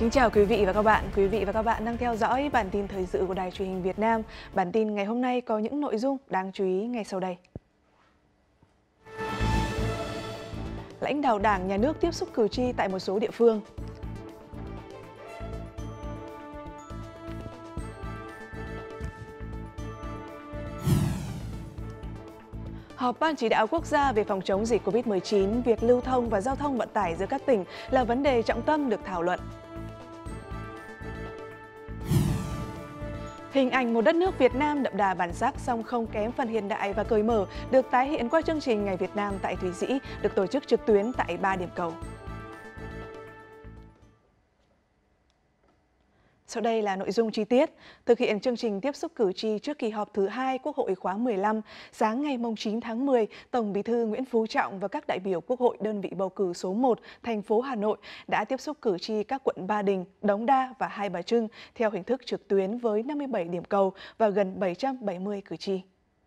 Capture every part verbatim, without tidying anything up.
Kính chào quý vị và các bạn. Quý vị và các bạn đang theo dõi bản tin thời sự của Đài Truyền hình Việt Nam. Bản tin ngày hôm nay có những nội dung đáng chú ý ngay sau đây. Lãnh đạo Đảng, Nhà nước tiếp xúc cử tri tại một số địa phương. Họp Ban Chỉ đạo Quốc gia về phòng chống dịch Covid mười chín, việc lưu thông và giao thông vận tải giữa các tỉnh là vấn đề trọng tâm được thảo luận. Hình ảnh một đất nước Việt Nam đậm đà bản sắc song không kém phần hiện đại và cởi mở được tái hiện qua chương trình Ngày Việt Nam tại Thụy Sĩ được tổ chức trực tuyến tại ba điểm cầu. Sau đây là nội dung chi tiết. Thực hiện chương trình tiếp xúc cử tri trước kỳ họp thứ hai Quốc hội khóa mười lăm, sáng ngày chín tháng mười, Tổng Bí thư Nguyễn Phú Trọng và các đại biểu Quốc hội đơn vị bầu cử số một, thành phố Hà Nội đã tiếp xúc cử tri các quận Ba Đình, Đống Đa và Hai Bà Trưng theo hình thức trực tuyến với năm mươi bảy điểm cầu và gần bảy trăm bảy mươi cử tri.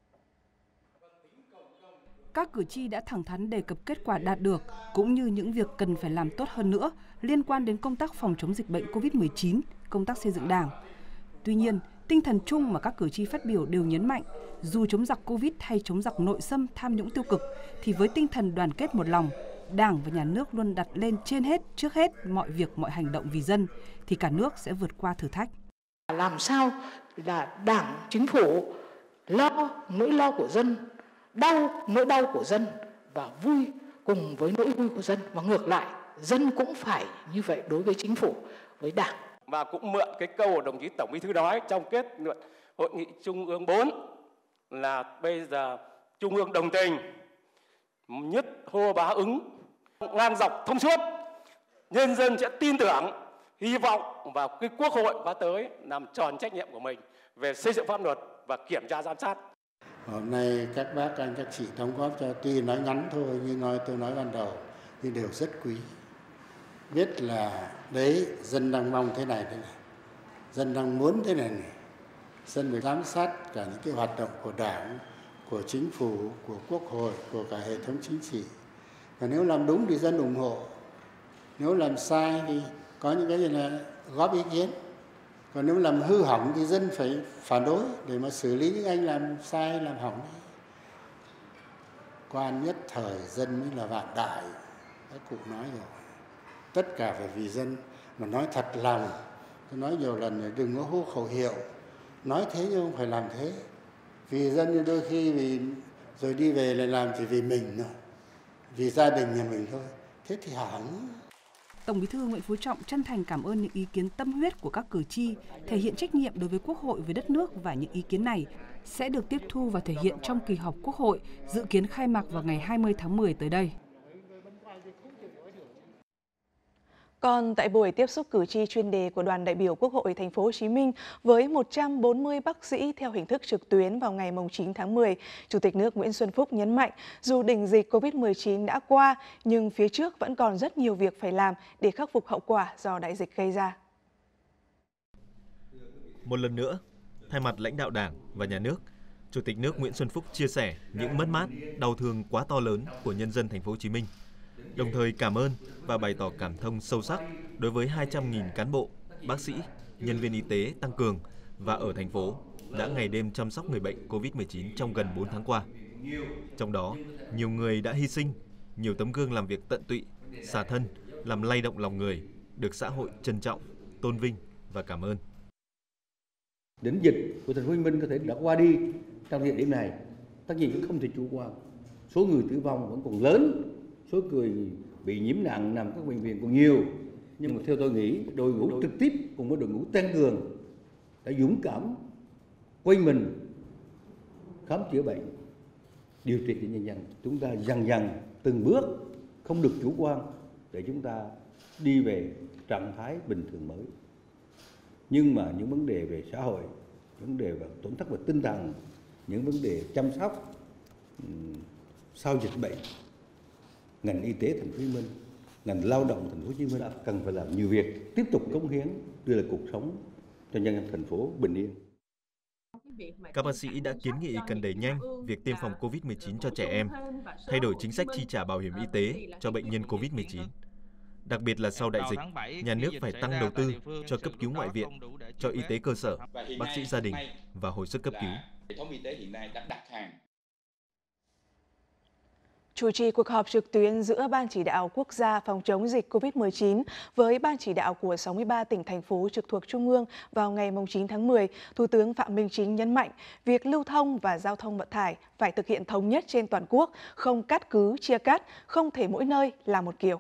Các cử tri đã thẳng thắn đề cập kết quả đạt được cũng như những việc cần phải làm tốt hơn nữa liên quan đến công tác phòng chống dịch bệnh Covid mười chín, công tác xây dựng Đảng. Tuy nhiên, tinh thần chung mà các cử tri phát biểu đều nhấn mạnh, dù chống giặc Covid hay chống giặc nội xâm tham nhũng tiêu cực, thì với tinh thần đoàn kết một lòng, Đảng và Nhà nước luôn đặt lên trên hết, trước hết mọi việc, mọi hành động vì dân, thì cả nước sẽ vượt qua thử thách. Làm sao là Đảng, Chính phủ lo nỗi lo của dân, đau nỗi đau của dân và vui cùng với nỗi vui của dân, và ngược lại, dân cũng phải như vậy đối với Chính phủ, với Đảng. Và cũng mượn cái câu của đồng chí Tổng Bí thư nói trong kết luận Hội nghị Trung ương bốn là bây giờ Trung ương đồng tình, nhất hô bá ứng, ngang dọc thông suốt, nhân dân sẽ tin tưởng, hy vọng vào cái Quốc hội khóa tới làm tròn trách nhiệm của mình về xây dựng pháp luật và kiểm tra giám sát. Hôm nay các bác, anh, các chị đóng góp cho, tuy nói ngắn thôi nhưng nói tôi nói ban đầu nhưng đều rất quý. Biết là đấy, dân đang mong thế này thế này, dân đang muốn thế này này, dân phải giám sát cả những cái hoạt động của Đảng, của Chính phủ, của Quốc hội, của cả hệ thống chính trị. Và nếu làm đúng thì dân ủng hộ, nếu làm sai thì có những cái gì là góp ý kiến, còn nếu làm hư hỏng thì dân phải phản đối để mà xử lý những anh làm sai, làm hỏng. Quan nhất thời dân mới là vạn đại, các cụ nói rồi. Tất cả phải vì dân, mà nói thật lòng. Tôi nói nhiều lần rồi, đừng có hô khẩu hiệu, nói thế nhưng không phải làm thế. Vì dân như đôi khi vì rồi đi về lại làm chỉ vì mình thôi, vì gia đình nhà mình thôi, thế thì hỏng. Tổng Bí thư Nguyễn Phú Trọng chân thành cảm ơn những ý kiến tâm huyết của các cử tri, thể hiện trách nhiệm đối với Quốc hội, với đất nước, và những ý kiến này sẽ được tiếp thu và thể hiện trong kỳ họp Quốc hội dự kiến khai mạc vào ngày hai mươi tháng mười tới đây. Còn tại buổi tiếp xúc cử tri chuyên đề của đoàn đại biểu Quốc hội Thành phố Hồ Chí Minh với một trăm bốn mươi bác sĩ theo hình thức trực tuyến vào ngày chín tháng mười, Chủ tịch nước Nguyễn Xuân Phúc nhấn mạnh dù đỉnh dịch Covid mười chín đã qua nhưng phía trước vẫn còn rất nhiều việc phải làm để khắc phục hậu quả do đại dịch gây ra. Một lần nữa, thay mặt lãnh đạo Đảng và Nhà nước, Chủ tịch nước Nguyễn Xuân Phúc chia sẻ những mất mát, đau thương quá to lớn của nhân dân Thành phố Hồ Chí Minh. Đồng thời cảm ơn và bày tỏ cảm thông sâu sắc đối với hai trăm nghìn cán bộ, bác sĩ, nhân viên y tế tăng cường và ở thành phố đã ngày đêm chăm sóc người bệnh Covid mười chín trong gần bốn tháng qua. Trong đó, nhiều người đã hy sinh, nhiều tấm gương làm việc tận tụy, xả thân, làm lay động lòng người, được xã hội trân trọng, tôn vinh và cảm ơn. Đỉnh dịch của Thành phố Hồ Chí Minh có thể đã qua đi trong thời điểm này, tất nhiên cũng không thể chủ quan. Số người tử vong vẫn còn lớn, số người bị nhiễm nặng nằm các bệnh viện còn nhiều, nhưng mà theo tôi nghĩ đội ngũ trực tiếp cùng với đội ngũ tăng cường đã dũng cảm quay mình khám chữa bệnh, điều trị cho nhân dân. Chúng ta dần dần từng bước không được chủ quan để chúng ta đi về trạng thái bình thường mới. Nhưng mà những vấn đề về xã hội, những vấn đề về tổn thất về tinh thần, những vấn đề chăm sóc sau dịch bệnh, ngành y tế Thành phố Hồ Chí Minh, ngành lao động Thành phố Hồ Chí Minh cần phải làm nhiều việc, tiếp tục cống hiến đưa lại cuộc sống cho nhân dân thành phố bình yên. Các bác sĩ đã kiến nghị cần đẩy nhanh việc tiêm phòng Covid mười chín cho trẻ em, thay đổi chính sách chi trả bảo hiểm y tế cho bệnh nhân Covid mười chín. Đặc biệt là sau đại dịch, nhà nước phải tăng đầu tư cho cấp cứu ngoại viện, cho y tế cơ sở, bác sĩ gia đình và hồi sức cấp cứu. Hệ thống y tế hiện nay đã đặt hàng. Chủ trì cuộc họp trực tuyến giữa Ban Chỉ đạo Quốc gia phòng chống dịch Covid mười chín với Ban Chỉ đạo của sáu mươi ba tỉnh, thành phố trực thuộc Trung ương vào ngày chín tháng mười, Thủ tướng Phạm Minh Chính nhấn mạnh việc lưu thông và giao thông vận tải phải thực hiện thống nhất trên toàn quốc, không cắt cứ, chia cắt, không thể mỗi nơi là một kiểu.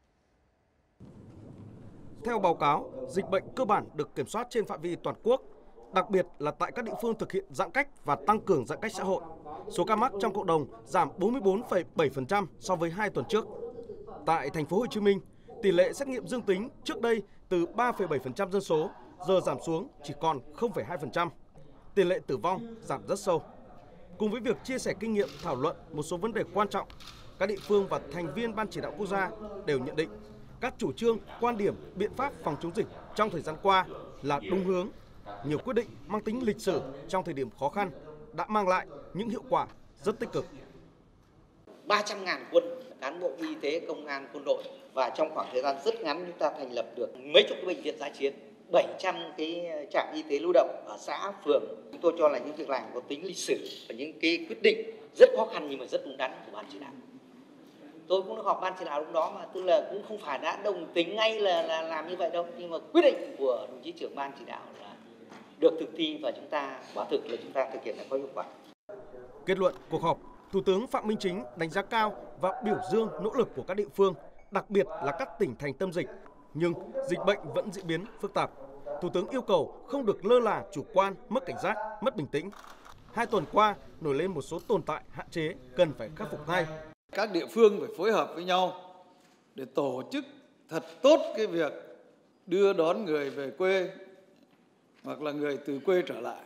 Theo báo cáo, dịch bệnh cơ bản được kiểm soát trên phạm vi toàn quốc, đặc biệt là tại các địa phương thực hiện giãn cách và tăng cường giãn cách xã hội. Số ca mắc trong cộng đồng giảm bốn mươi bốn phẩy bảy phần trăm so với hai tuần trước. Tại thành phố Hồ Chí Minh, tỷ lệ xét nghiệm dương tính trước đây từ ba phẩy bảy phần trăm dân số giờ giảm xuống chỉ còn không phẩy hai phần trăm. Tỷ lệ tử vong giảm rất sâu. Cùng với việc chia sẻ kinh nghiệm, thảo luận một số vấn đề quan trọng, các địa phương và thành viên Ban Chỉ đạo Quốc gia đều nhận định các chủ trương, quan điểm, biện pháp phòng chống dịch trong thời gian qua là đúng hướng. Nhiều quyết định mang tính lịch sử trong thời điểm khó khăn đã mang lại những hiệu quả rất tích cực. ba trăm ngàn quân cán bộ y tế, công an, quân đội, và trong khoảng thời gian rất ngắn chúng ta thành lập được mấy chục cái bệnh viện dã chiến, bảy trăm cái trạm y tế lưu động ở xã, phường. Chúng tôi cho là những việc làm có tính lịch sử và những cái quyết định rất khó khăn nhưng mà rất đúng đắn của Ban Chỉ đạo. Tôi cũng họp Ban Chỉ đạo lúc đó mà tức là cũng không phải đã đồng tính ngay là, là làm như vậy đâu, nhưng mà quyết định của đồng chí trưởng Ban Chỉ đạo là được thực thi và chúng ta quả thực là chúng ta thực hiện là có hiệu quả. Kết luận cuộc họp, Thủ tướng Phạm Minh Chính đánh giá cao và biểu dương nỗ lực của các địa phương, đặc biệt là các tỉnh thành tâm dịch, nhưng dịch bệnh vẫn diễn biến phức tạp. Thủ tướng yêu cầu không được lơ là, chủ quan, mất cảnh giác, mất bình tĩnh. Hai tuần qua nổi lên một số tồn tại, hạn chế cần phải khắc phục ngay. Các địa phương phải phối hợp với nhau để tổ chức thật tốt cái việc đưa đón người về quê hoặc là người từ quê trở lại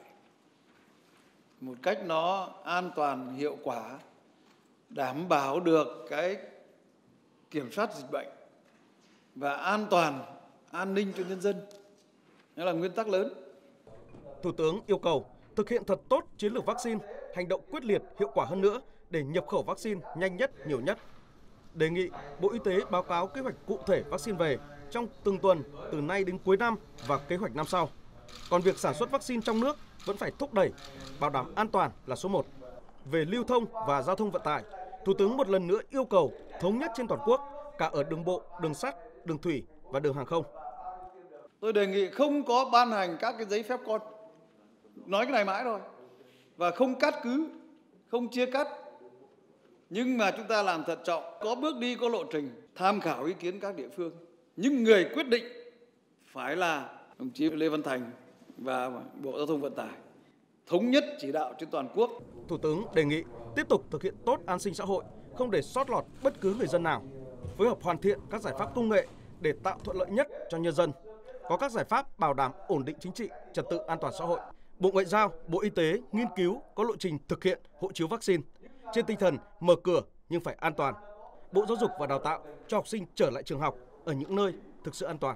một cách nó an toàn, hiệu quả, đảm bảo được cái kiểm soát dịch bệnh và an toàn, an ninh cho nhân dân. Đó là nguyên tắc lớn. Thủ tướng yêu cầu thực hiện thật tốt chiến lược vaccine, hành động quyết liệt, hiệu quả hơn nữa để nhập khẩu vaccine nhanh nhất, nhiều nhất. Đề nghị Bộ Y tế báo cáo kế hoạch cụ thể vaccine về trong từng tuần từ nay đến cuối năm và kế hoạch năm sau. Còn việc sản xuất vaccine trong nước vẫn phải thúc đẩy, bảo đảm an toàn là số một. Về lưu thông và giao thông vận tải, Thủ tướng một lần nữa yêu cầu thống nhất trên toàn quốc, cả ở đường bộ, đường sắt, đường thủy và đường hàng không. Tôi đề nghị không có ban hành các cái giấy phép con, nói cái này mãi rồi, và không cắt cứ, không chia cắt. Nhưng mà chúng ta làm thận trọng, có bước đi, có lộ trình, tham khảo ý kiến các địa phương. Nhưng người quyết định phải là đồng chí Lê Văn Thành và Bộ Giao thông Vận tải, thống nhất chỉ đạo trên toàn quốc. Thủ tướng đề nghị tiếp tục thực hiện tốt an sinh xã hội, không để sót lọt bất cứ người dân nào, phối hợp hoàn thiện các giải pháp công nghệ để tạo thuận lợi nhất cho nhân dân, có các giải pháp bảo đảm ổn định chính trị, trật tự an toàn xã hội. Bộ Ngoại giao, Bộ Y tế nghiên cứu có lộ trình thực hiện hộ chiếu vaccine trên tinh thần mở cửa nhưng phải an toàn. Bộ Giáo dục và Đào tạo cho học sinh trở lại trường học ở những nơi thực sự an toàn.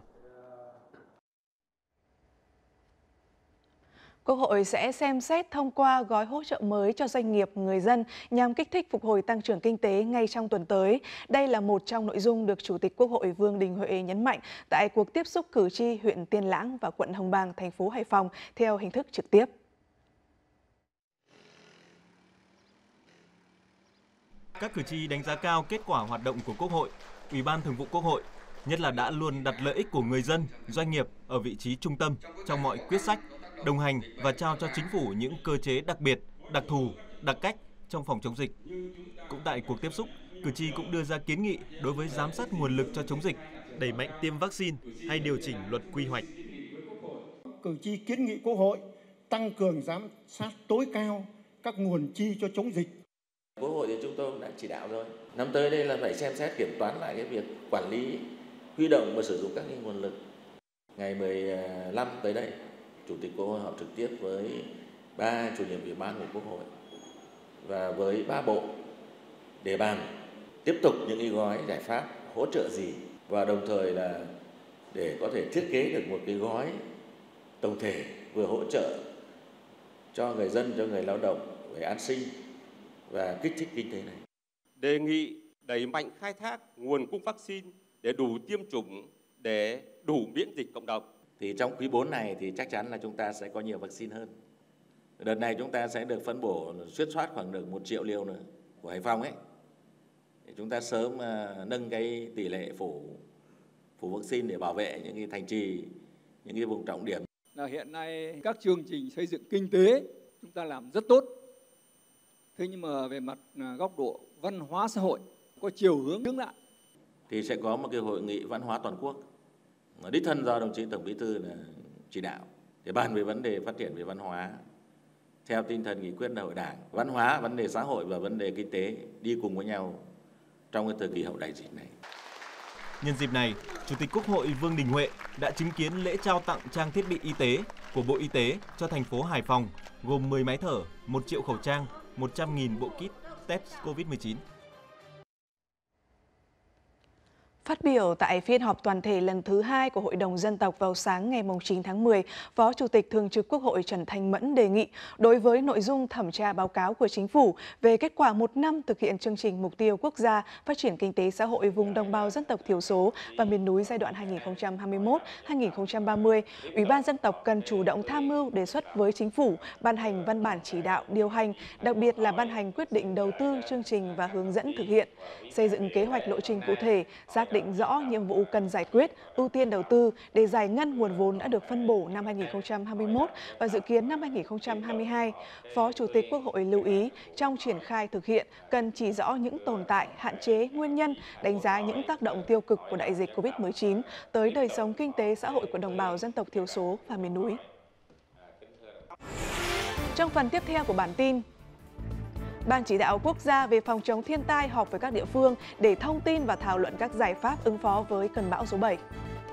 Quốc hội sẽ xem xét thông qua gói hỗ trợ mới cho doanh nghiệp, người dân nhằm kích thích phục hồi tăng trưởng kinh tế ngay trong tuần tới. Đây là một trong nội dung được Chủ tịch Quốc hội Vương Đình Huệ nhấn mạnh tại cuộc tiếp xúc cử tri huyện Tiên Lãng và quận Hồng Bàng, thành phố Hải Phòng theo hình thức trực tiếp. Các cử tri đánh giá cao kết quả hoạt động của Quốc hội, Ủy ban Thường vụ Quốc hội, nhất là đã luôn đặt lợi ích của người dân, doanh nghiệp ở vị trí trung tâm trong mọi quyết sách, đồng hành và trao cho chính phủ những cơ chế đặc biệt, đặc thù, đặc cách trong phòng chống dịch. Cũng tại cuộc tiếp xúc, cử tri cũng đưa ra kiến nghị đối với giám sát nguồn lực cho chống dịch, đẩy mạnh tiêm vaccine hay điều chỉnh luật quy hoạch. Cử tri kiến nghị Quốc hội tăng cường giám sát tối cao các nguồn chi cho chống dịch. Quốc hội thì chúng tôi cũng đã chỉ đạo rồi. Năm tới đây là phải xem xét kiểm toán lại cái việc quản lý, huy động và sử dụng các cái nguồn lực. Ngày mười lăm tới đây, Chủ tịch Quốc hội họp trực tiếp với ba chủ nhiệm ủy ban của Quốc hội và với ba bộ để bàn tiếp tục những cái gói giải pháp hỗ trợ gì, và đồng thời là để có thể thiết kế được một cái gói tổng thể vừa hỗ trợ cho người dân, cho người lao động về an sinh và kích thích kinh tế này. Đề nghị đẩy mạnh khai thác nguồn cung vaccine để đủ tiêm chủng, để đủ miễn dịch cộng đồng. Thì trong quý bốn này thì chắc chắn là chúng ta sẽ có nhiều vaccine hơn. Đợt này chúng ta sẽ được phân bổ xuyết soát khoảng được một triệu liều nữa của Hải Phòng ấy. Để chúng ta sớm uh, nâng cái tỷ lệ phủ phủ vaccine để bảo vệ những cái thành trì, những cái vùng trọng điểm. Là hiện nay các chương trình xây dựng kinh tế chúng ta làm rất tốt. Thế nhưng mà về mặt góc độ văn hóa xã hội có chiều hướng hướng lại. Thì sẽ có một cái hội nghị văn hóa toàn quốc. Đích thân do đồng chí Tổng Bí thư là chỉ đạo để bàn về vấn đề phát triển về văn hóa theo tinh thần nghị quyết đại hội Đảng. Văn hóa, vấn đề xã hội và vấn đề kinh tế đi cùng với nhau trong cái thời kỳ hậu đại dịch này. Nhân dịp này, Chủ tịch Quốc hội Vương Đình Huệ đã chứng kiến lễ trao tặng trang thiết bị y tế của Bộ Y tế cho thành phố Hải Phòng, gồm mười máy thở, một triệu khẩu trang, một trăm nghìn bộ kit test covid mười chín. Phát biểu tại phiên họp toàn thể lần thứ hai của Hội đồng Dân tộc vào sáng ngày chín tháng mười, Phó Chủ tịch Thường trực Quốc hội Trần Thanh Mẫn đề nghị đối với nội dung thẩm tra báo cáo của Chính phủ về kết quả một năm thực hiện chương trình mục tiêu quốc gia phát triển kinh tế xã hội vùng đồng bào dân tộc thiểu số và miền núi giai đoạn hai nghìn không trăm hai mươi mốt đến hai nghìn không trăm ba mươi, Ủy ban Dân tộc cần chủ động tham mưu đề xuất với Chính phủ ban hành văn bản chỉ đạo điều hành, đặc biệt là ban hành quyết định đầu tư chương trình và hướng dẫn thực hiện, xây dựng kế hoạch lộ trình cụ thể, xác định định rõ nhiệm vụ cần giải quyết, ưu tiên đầu tư để giải ngân nguồn vốn đã được phân bổ năm hai nghìn không trăm hai mươi mốt và dự kiến năm hai nghìn không trăm hai mươi hai. Phó Chủ tịch Quốc hội lưu ý trong triển khai thực hiện cần chỉ rõ những tồn tại, hạn chế, nguyên nhân, đánh giá những tác động tiêu cực của đại dịch covid mười chín tới đời sống kinh tế xã hội của đồng bào dân tộc thiểu số và miền núi. Trong phần tiếp theo của bản tin, Ban Chỉ đạo Quốc gia về phòng chống thiên tai họp với các địa phương để thông tin và thảo luận các giải pháp ứng phó với cơn bão số bảy.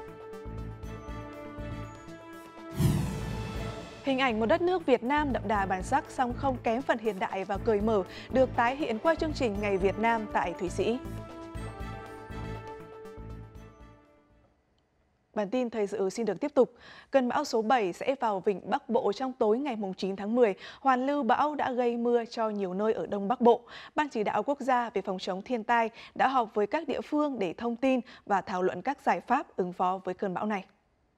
Hình ảnh một đất nước Việt Nam đậm đà bản sắc song không kém phần hiện đại và cởi mở được tái hiện qua chương trình Ngày Việt Nam tại Thụy Sĩ. Bản tin thời sự xin được tiếp tục. Cơn bão số bảy sẽ vào vịnh Bắc Bộ trong tối ngày chín tháng mười. Hoàn lưu bão đã gây mưa cho nhiều nơi ở Đông Bắc Bộ. Ban Chỉ đạo Quốc gia về phòng chống thiên tai đã họp với các địa phương để thông tin và thảo luận các giải pháp ứng phó với cơn bão này.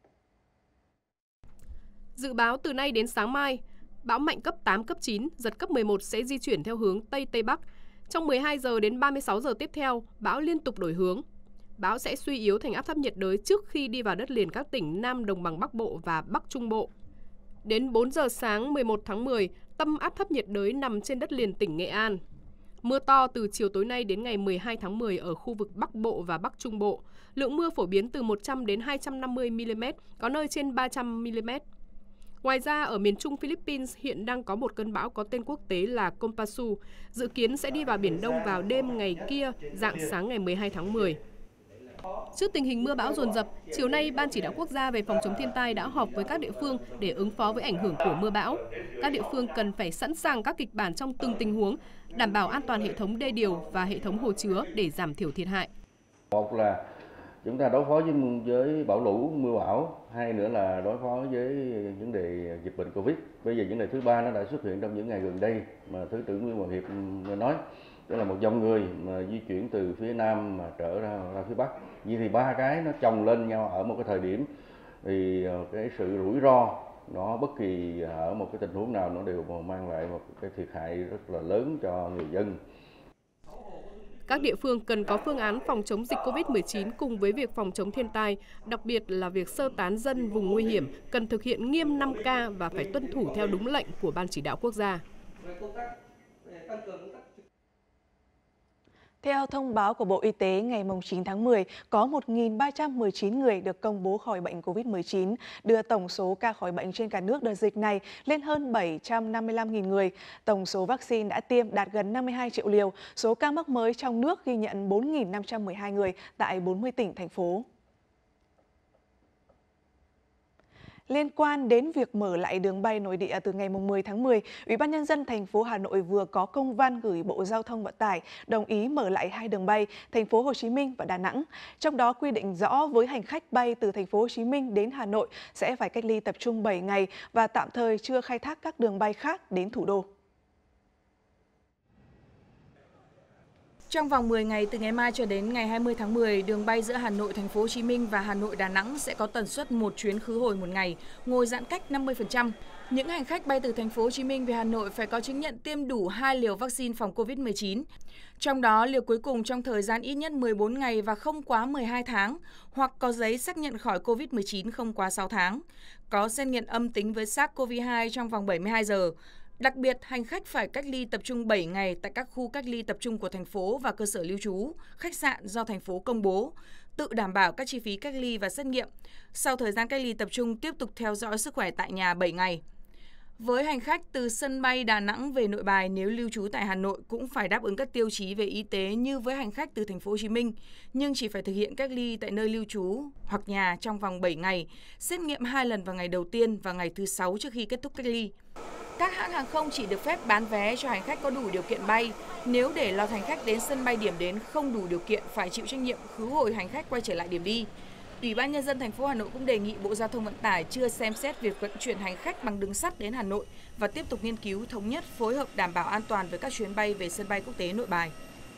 Dự báo từ nay đến sáng mai, bão mạnh cấp tám, cấp chín, giật cấp mười một sẽ di chuyển theo hướng Tây Tây Bắc. Trong mười hai giờ đến ba mươi sáu giờ tiếp theo, bão liên tục đổi hướng. Bão sẽ suy yếu thành áp thấp nhiệt đới trước khi đi vào đất liền các tỉnh Nam Đồng bằng Bắc Bộ và Bắc Trung Bộ. Đến bốn giờ sáng mười một tháng mười, tâm áp thấp nhiệt đới nằm trên đất liền tỉnh Nghệ An. Mưa to từ chiều tối nay đến ngày mười hai tháng mười ở khu vực Bắc Bộ và Bắc Trung Bộ. Lượng mưa phổ biến từ một trăm đến hai trăm năm mươi mi-li-mét, có nơi trên ba trăm mi-li-mét. Ngoài ra, ở miền Trung Philippines hiện đang có một cơn bão có tên quốc tế là Kompasu, dự kiến sẽ đi vào Biển Đông vào đêm ngày kia, rạng sáng ngày mười hai tháng mười. Trước tình hình mưa bão dồn dập, chiều nay Ban Chỉ đạo Quốc gia về phòng chống thiên tai đã họp với các địa phương để ứng phó với ảnh hưởng của mưa bão. Các địa phương cần phải sẵn sàng các kịch bản trong từng tình huống, đảm bảo an toàn hệ thống đê điều và hệ thống hồ chứa để giảm thiểu thiệt hại. Một là chúng ta đối phó với, với bão lũ, mưa bão, hai nữa là đối phó với vấn đề dịch bệnh Covid. Bây giờ vấn đề thứ ba nó đã xuất hiện trong những ngày gần đây mà Thứ trưởng Nguyễn Hoàng Hiệp nói. Đó là một dòng người mà di chuyển từ phía Nam mà trở ra, ra phía Bắc. Như thì ba cái nó chồng lên nhau ở một cái thời điểm thì cái sự rủi ro nó bất kỳ ở một cái tình huống nào nó đều mang lại một cái thiệt hại rất là lớn cho người dân. Các địa phương cần có phương án phòng chống dịch covid mười chín cùng với việc phòng chống thiên tai, đặc biệt là việc sơ tán dân vùng nguy hiểm, cần thực hiện nghiêm năm K và phải tuân thủ theo đúng lệnh của Ban Chỉ đạo Quốc gia. Theo thông báo của Bộ Y tế ngày chín tháng mười, có một nghìn ba trăm mười chín người được công bố khỏi bệnh covid mười chín, đưa tổng số ca khỏi bệnh trên cả nước đợt dịch này lên hơn bảy trăm năm mươi lăm nghìn người. Tổng số vaccine đã tiêm đạt gần năm mươi hai triệu liều, số ca mắc mới trong nước ghi nhận bốn nghìn năm trăm mười hai người tại bốn mươi tỉnh, thành phố. Liên quan đến việc mở lại đường bay nội địa từ ngày mười tháng mười, Ủy ban Nhân dân thành phố Hà Nội vừa có công văn gửi Bộ Giao thông Vận tải đồng ý mở lại hai đường bay thành phố Hồ Chí Minh và Đà Nẵng. Trong đó quy định rõ với hành khách bay từ thành phố Hồ Chí Minh đến Hà Nội sẽ phải cách ly tập trung bảy ngày và tạm thời chưa khai thác các đường bay khác đến thủ đô. Trong vòng mười ngày từ ngày mai cho đến ngày hai mươi tháng mười, đường bay giữa Hà Nội, Thành phố Hồ Chí Minh và Hà Nội, Đà Nẵng sẽ có tần suất một chuyến khứ hồi một ngày, ngồi giãn cách năm mươi phần trăm. Những hành khách bay từ Thành phố Hồ Chí Minh về Hà Nội phải có chứng nhận tiêm đủ hai liều vaccine phòng covid mười chín. Trong đó, liều cuối cùng trong thời gian ít nhất mười bốn ngày và không quá mười hai tháng, hoặc có giấy xác nhận khỏi covid mười chín không quá sáu tháng, có xét nghiệm âm tính với SARS-xê o vê hai trong vòng bảy mươi hai giờ. Đặc biệt, hành khách phải cách ly tập trung bảy ngày tại các khu cách ly tập trung của thành phố và cơ sở lưu trú, khách sạn do thành phố công bố, tự đảm bảo các chi phí cách ly và xét nghiệm. Sau thời gian cách ly tập trung, tiếp tục theo dõi sức khỏe tại nhà bảy ngày. Với hành khách từ sân bay Đà Nẵng về Nội Bài nếu lưu trú tại Hà Nội cũng phải đáp ứng các tiêu chí về y tế như với hành khách từ Thành phố Hồ Chí Minh, nhưng chỉ phải thực hiện cách ly tại nơi lưu trú hoặc nhà trong vòng bảy ngày, xét nghiệm hai lần vào ngày đầu tiên và ngày thứ sáu trước khi kết thúc cách ly. Các hãng hàng không chỉ được phép bán vé cho hành khách có đủ điều kiện bay. Nếu để lọt hành khách đến sân bay điểm đến không đủ điều kiện phải chịu trách nhiệm khứ hồi hành khách quay trở lại điểm đi. Ủy ban Nhân dân thành phố Hà Nội cũng đề nghị Bộ Giao thông Vận tải chưa xem xét việc vận chuyển hành khách bằng đường sắt đến Hà Nội và tiếp tục nghiên cứu thống nhất phối hợp đảm bảo an toàn với các chuyến bay về sân bay quốc tế Nội Bài.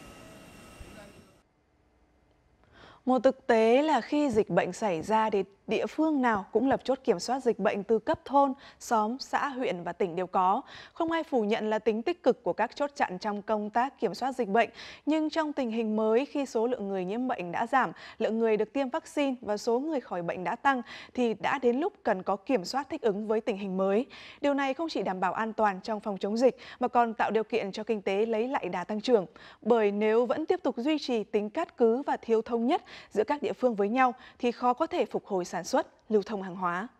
Một thực tế là khi dịch bệnh xảy ra thì địa phương nào cũng lập chốt kiểm soát dịch bệnh từ cấp thôn, xóm, xã, huyện và tỉnh đều có. Không ai phủ nhận là tính tích cực của các chốt chặn trong công tác kiểm soát dịch bệnh. Nhưng trong tình hình mới, khi số lượng người nhiễm bệnh đã giảm, lượng người được tiêm vaccine và số người khỏi bệnh đã tăng, thì đã đến lúc cần có kiểm soát thích ứng với tình hình mới. Điều này không chỉ đảm bảo an toàn trong phòng chống dịch, mà còn tạo điều kiện cho kinh tế lấy lại đà tăng trưởng. Bởi nếu vẫn tiếp tục duy trì tính cát cứ và thiếu thống nhất giữa các địa phương với nhau, thì khó có thể phục hồi sản xuất, lưu thông hàng hóa.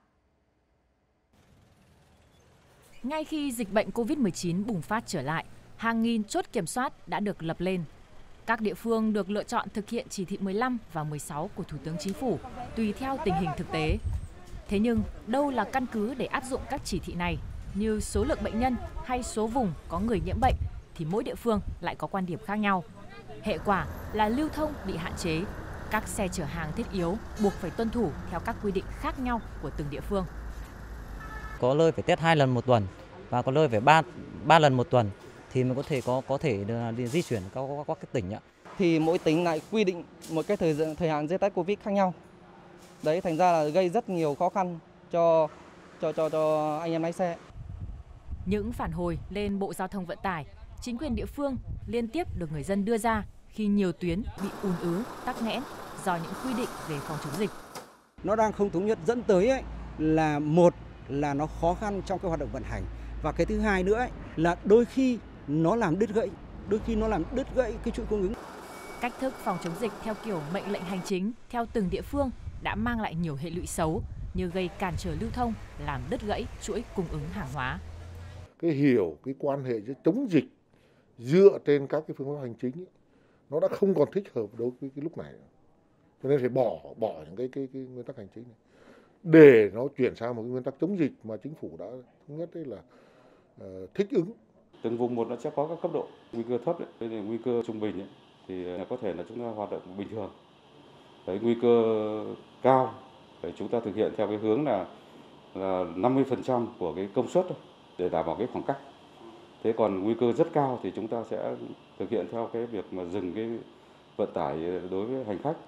Ngay khi dịch bệnh covid mười chín bùng phát trở lại, hàng nghìn chốt kiểm soát đã được lập lên. Các địa phương được lựa chọn thực hiện chỉ thị mười lăm và mười sáu của Thủ tướng Chính phủ, tùy theo tình hình thực tế. Thế nhưng, đâu là căn cứ để áp dụng các chỉ thị này, như số lượng bệnh nhân hay số vùng có người nhiễm bệnh, thì mỗi địa phương lại có quan điểm khác nhau. Hệ quả là lưu thông bị hạn chế. Các xe chở hàng thiết yếu buộc phải tuân thủ theo các quy định khác nhau của từng địa phương. Có nơi phải test hai lần một tuần và có nơi phải ba ba lần một tuần thì mình có thể có có thể đi di chuyển các các cái tỉnh ạ. Thì mỗi tỉnh lại quy định một cái thời thời hạn giấy test Covid khác nhau. Đấy, thành ra là gây rất nhiều khó khăn cho cho cho cho anh em lái xe. Những phản hồi lên Bộ Giao thông Vận tải, chính quyền địa phương liên tiếp được người dân đưa ra khi nhiều tuyến bị ùn ứ, tắc nghẽn do những quy định về phòng chống dịch. Nó đang không thống nhất dẫn tới ấy, là một là nó khó khăn trong cái hoạt động vận hành, và cái thứ hai nữa ấy, là đôi khi nó làm đứt gãy, đôi khi nó làm đứt gãy cái chuỗi cung ứng. Cách thức phòng chống dịch theo kiểu mệnh lệnh hành chính theo từng địa phương đã mang lại nhiều hệ lụy xấu như gây cản trở lưu thông, làm đứt gãy chuỗi cung ứng hàng hóa. Cái hiểu cái quan hệ giữa chống dịch dựa trên các cái phương pháp hành chính ấy, nó đã không còn thích hợp đối với cái lúc này, cho nên phải bỏ bỏ những cái cái, cái nguyên tắc hành chính này để nó chuyển sang một cái nguyên tắc chống dịch mà chính phủ đã thống nhất, đấy là uh, thích ứng. Từng vùng một nó sẽ có các cấp độ nguy cơ thấp đấy, thì nguy cơ trung bình ấy, thì có thể là chúng ta hoạt động bình thường. Đấy, nguy cơ cao để chúng ta thực hiện theo cái hướng là là năm mươi phần trăm của cái công suất để đảm bảo cái khoảng cách. Thế còn nguy cơ rất cao thì chúng ta sẽ thực hiện theo cái việc mà dừng cái vận tải đối với hành khách.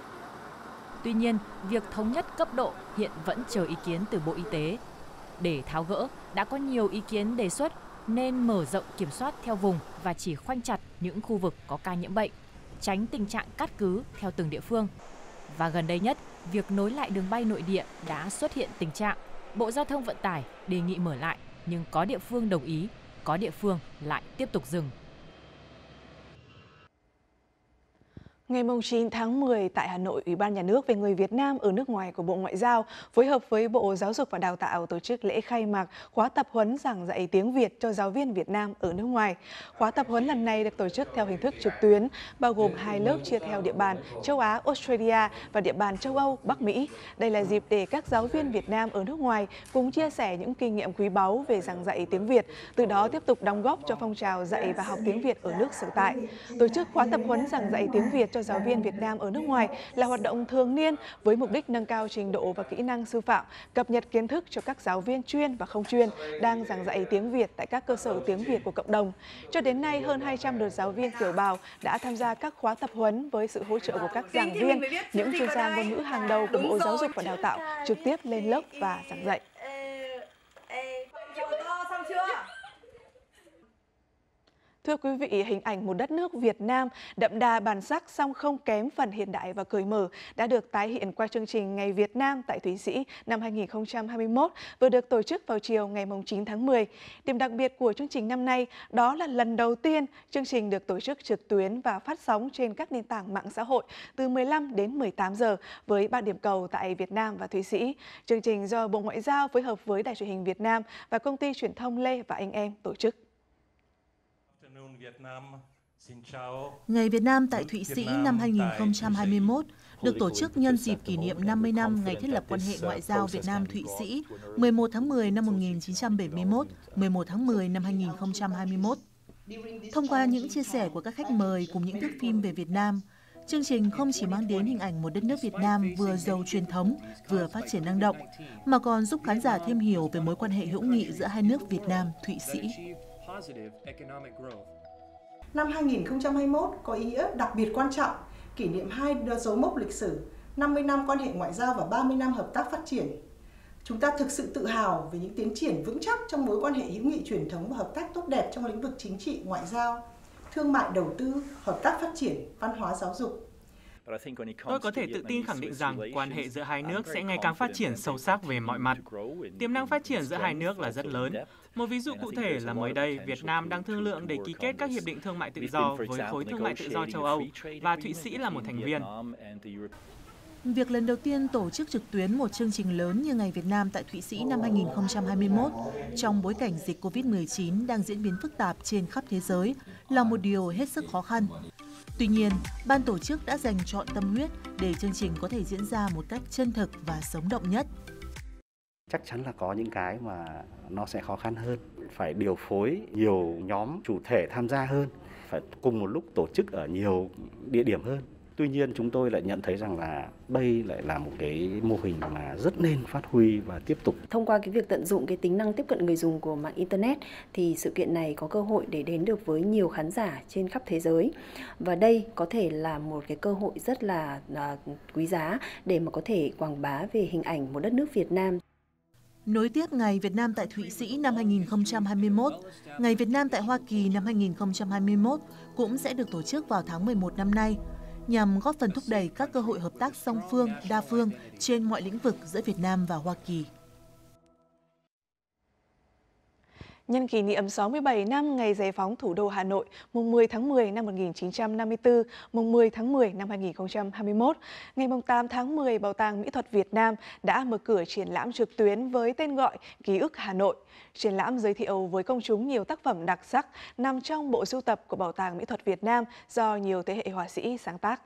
Tuy nhiên, việc thống nhất cấp độ hiện vẫn chờ ý kiến từ Bộ Y tế. Để tháo gỡ, đã có nhiều ý kiến đề xuất nên mở rộng kiểm soát theo vùng và chỉ khoanh chặt những khu vực có ca nhiễm bệnh, tránh tình trạng cát cứ theo từng địa phương. Và gần đây nhất, việc nối lại đường bay nội địa đã xuất hiện tình trạng Bộ Giao thông Vận tải đề nghị mở lại, nhưng có địa phương đồng ý, có địa phương lại tiếp tục dừng. Ngày chín tháng mười tại Hà Nội, Ủy ban Nhà nước về người Việt Nam ở nước ngoài của Bộ Ngoại giao phối hợp với Bộ Giáo dục và Đào tạo tổ chức lễ khai mạc khóa tập huấn giảng dạy tiếng Việt cho giáo viên Việt Nam ở nước ngoài. Khóa tập huấn lần này được tổ chức theo hình thức trực tuyến, bao gồm hai lớp chia theo địa bàn châu Á, Australia và địa bàn châu Âu, Bắc Mỹ. Đây là dịp để các giáo viên Việt Nam ở nước ngoài cùng chia sẻ những kinh nghiệm quý báu về giảng dạy tiếng Việt, từ đó tiếp tục đóng góp cho phong trào dạy và học tiếng Việt ở nước sở tại. Tổ chức khóa tập huấn giảng dạy tiếng Việt cho cho giáo viên Việt Nam ở nước ngoài là hoạt động thường niên với mục đích nâng cao trình độ và kỹ năng sư phạm, cập nhật kiến thức cho các giáo viên chuyên và không chuyên đang giảng dạy tiếng Việt tại các cơ sở tiếng Việt của cộng đồng. Cho đến nay, hơn hai trăm lượt giáo viên kiều bào đã tham gia các khóa tập huấn với sự hỗ trợ của các giảng viên, những chuyên gia ngôn ngữ hàng đầu của Bộ Giáo dục và Đào tạo trực tiếp lên lớp và giảng dạy. Thưa quý vị, hình ảnh một đất nước Việt Nam đậm đà bản sắc song không kém phần hiện đại và cởi mở đã được tái hiện qua chương trình Ngày Việt Nam tại Thụy Sĩ năm hai nghìn không trăm hai mươi mốt vừa được tổ chức vào chiều ngày chín tháng mười. Điểm đặc biệt của chương trình năm nay đó là lần đầu tiên chương trình được tổ chức trực tuyến và phát sóng trên các nền tảng mạng xã hội từ mười lăm đến mười tám giờ với ba điểm cầu tại Việt Nam và Thụy Sĩ. Chương trình do Bộ Ngoại giao phối hợp với Đài truyền hình Việt Nam và công ty truyền thông Lê và Anh Em tổ chức. Ngày Việt Nam tại Thụy Sĩ năm hai nghìn không trăm hai mươi mốt được tổ chức nhân dịp kỷ niệm năm mươi năm ngày thiết lập quan hệ ngoại giao Việt Nam-Thụy Sĩ mười một tháng mười năm một nghìn chín trăm bảy mươi mốt, mười một tháng mười năm hai nghìn không trăm hai mươi mốt. Thông qua những chia sẻ của các khách mời cùng những thước phim về Việt Nam, chương trình không chỉ mang đến hình ảnh một đất nước Việt Nam vừa giàu truyền thống, vừa phát triển năng động, mà còn giúp khán giả thêm hiểu về mối quan hệ hữu nghị giữa hai nước Việt Nam-Thụy Sĩ. Năm hai nghìn không trăm hai mươi mốt có ý nghĩa đặc biệt quan trọng, kỷ niệm hai dấu mốc lịch sử, năm mươi năm quan hệ ngoại giao và ba mươi năm hợp tác phát triển. Chúng ta thực sự tự hào về những tiến triển vững chắc trong mối quan hệ hữu nghị truyền thống và hợp tác tốt đẹp trong lĩnh vực chính trị, ngoại giao, thương mại đầu tư, hợp tác phát triển, văn hóa giáo dục. Tôi có thể tự tin khẳng định rằng quan hệ giữa hai nước sẽ ngày càng phát triển sâu sắc về mọi mặt. Tiềm năng phát triển giữa hai nước là rất lớn. Một ví dụ cụ thể là mới đây, Việt Nam đang thương lượng để ký kết các hiệp định thương mại tự do với khối thương mại tự do châu Âu và Thụy Sĩ là một thành viên. Việc lần đầu tiên tổ chức trực tuyến một chương trình lớn như Ngày Việt Nam tại Thụy Sĩ năm hai nghìn không trăm hai mươi mốt trong bối cảnh dịch Covid mười chín đang diễn biến phức tạp trên khắp thế giới là một điều hết sức khó khăn. Tuy nhiên, ban tổ chức đã dành trọn tâm huyết để chương trình có thể diễn ra một cách chân thực và sống động nhất. Chắc chắn là có những cái mà nó sẽ khó khăn hơn, phải điều phối nhiều nhóm chủ thể tham gia hơn, phải cùng một lúc tổ chức ở nhiều địa điểm hơn. Tuy nhiên chúng tôi lại nhận thấy rằng là đây lại là một cái mô hình mà rất nên phát huy và tiếp tục. Thông qua cái việc tận dụng cái tính năng tiếp cận người dùng của mạng Internet thì sự kiện này có cơ hội để đến được với nhiều khán giả trên khắp thế giới. Và đây có thể là một cái cơ hội rất là à, quý giá để mà có thể quảng bá về hình ảnh một đất nước Việt Nam. Nối tiếp Ngày Việt Nam tại Thụy Sĩ năm hai nghìn không trăm hai mươi mốt, Ngày Việt Nam tại Hoa Kỳ năm hai nghìn không trăm hai mươi mốt cũng sẽ được tổ chức vào tháng mười một năm nay, nhằm góp phần thúc đẩy các cơ hội hợp tác song phương, đa phương trên mọi lĩnh vực giữa Việt Nam và Hoa Kỳ. Nhân kỷ niệm sáu mươi bảy năm ngày giải phóng thủ đô Hà Nội, mùng mười tháng mười năm một nghìn chín trăm năm mươi tư, mùng mười tháng mười năm hai nghìn không trăm hai mươi mốt, ngày tám tháng mười, Bảo tàng Mỹ thuật Việt Nam đã mở cửa triển lãm trực tuyến với tên gọi Ký ức Hà Nội. Triển lãm giới thiệu với công chúng nhiều tác phẩm đặc sắc nằm trong bộ sưu tập của Bảo tàng Mỹ thuật Việt Nam do nhiều thế hệ họa sĩ sáng tác.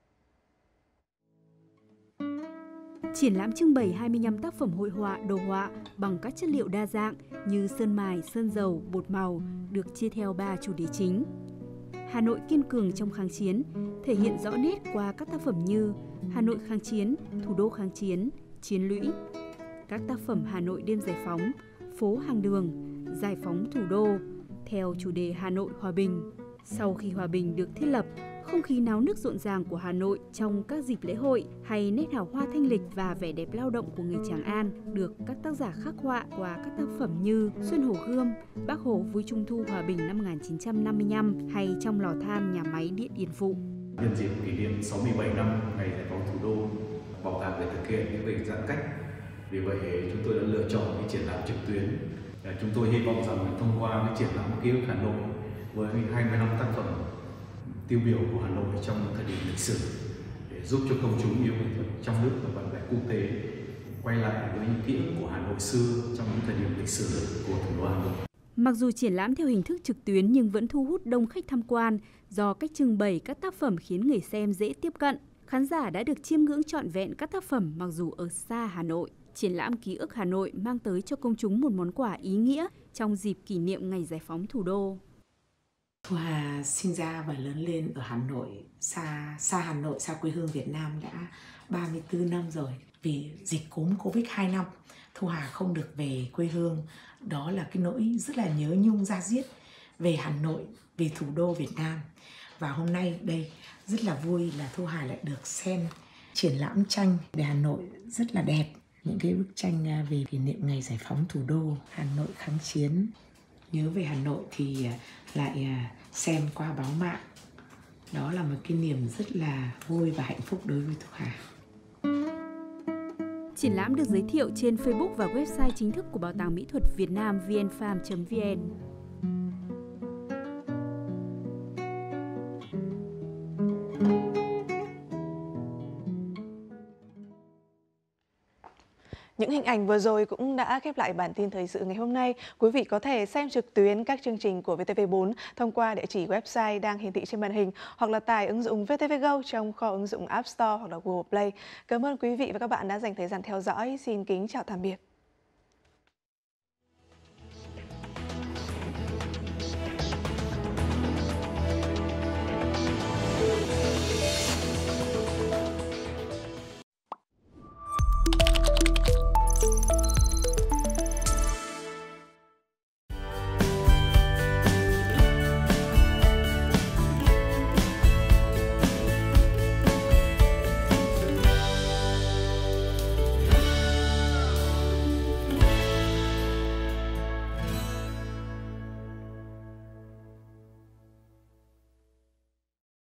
Triển lãm trưng bày hai mươi lăm tác phẩm hội họa, đồ họa bằng các chất liệu đa dạng như sơn mài, sơn dầu, bột màu, được chia theo ba chủ đề chính. Hà Nội kiên cường trong kháng chiến, thể hiện rõ nét qua các tác phẩm như Hà Nội kháng chiến, Thủ đô kháng chiến, Chiến lũy. Các tác phẩm Hà Nội đêm giải phóng, Phố hàng đường, Giải phóng thủ đô, theo chủ đề Hà Nội hòa bình. Sau khi hòa bình được thiết lập, không khí náo nức rộn ràng của Hà Nội trong các dịp lễ hội hay nét hào hoa thanh lịch và vẻ đẹp lao động của người Tràng An được các tác giả khắc họa qua các tác phẩm như Xuân Hồ Gươm, Bác Hồ vui Trung thu hòa bình năm một nghìn chín trăm năm mươi lăm hay Trong lò than nhà máy điện Yên Phụ. Nhân dịp kỷ niệm sáu mươi bảy năm ngày giải phóng thủ đô, bảo tàng để thực hiện những việc giãn cách. Vì vậy chúng tôi đã lựa chọn cái triển lãm trực tuyến. Chúng tôi hy vọng rằng thông qua cái triển lãm Ký ức Hà Nội với hai mươi lăm tác phẩm tiêu biểu của Hà Nội trong thời điểm lịch sử để giúp cho công chúng yêu nghệ thuật trong nước và bạn bè quốc tế quay lại với những ký ức của Hà Nội xưa trong những thời điểm lịch sử của thủ đô Hà Nội. Mặc dù triển lãm theo hình thức trực tuyến nhưng vẫn thu hút đông khách tham quan do cách trưng bày các tác phẩm khiến người xem dễ tiếp cận. Khán giả đã được chiêm ngưỡng trọn vẹn các tác phẩm mặc dù ở xa Hà Nội. Triển lãm Ký ức Hà Nội mang tới cho công chúng một món quà ý nghĩa trong dịp kỷ niệm ngày giải phóng thủ đô. Thu Hà sinh ra và lớn lên ở Hà Nội, xa xa Hà Nội, xa quê hương Việt Nam đã ba mươi tư năm rồi. Vì dịch cúm Covid hai năm, Thu Hà không được về quê hương. Đó là cái nỗi rất là nhớ nhung da diết về Hà Nội, về thủ đô Việt Nam. Và hôm nay đây rất là vui là Thu Hà lại được xem triển lãm tranh về Hà Nội rất là đẹp. Những cái bức tranh về kỷ niệm ngày giải phóng thủ đô, Hà Nội kháng chiến. Nhớ về Hà Nội thì lại xem qua báo mạng. Đó là một cái niềm rất là vui và hạnh phúc đối với Thu Hà. Triển lãm được giới thiệu trên Facebook và website chính thức của Bảo tàng Mỹ thuật Việt Nam vnfarm chấm vn. Những hình ảnh vừa rồi cũng đã khép lại bản tin thời sự ngày hôm nay. Quý vị có thể xem trực tuyến các chương trình của vê tê vê bốn thông qua địa chỉ website đang hiển thị trên màn hình hoặc là tải ứng dụng vê tê vê Go trong kho ứng dụng App Store hoặc là Google Play. Cảm ơn quý vị và các bạn đã dành thời gian theo dõi. Xin kính chào tạm biệt.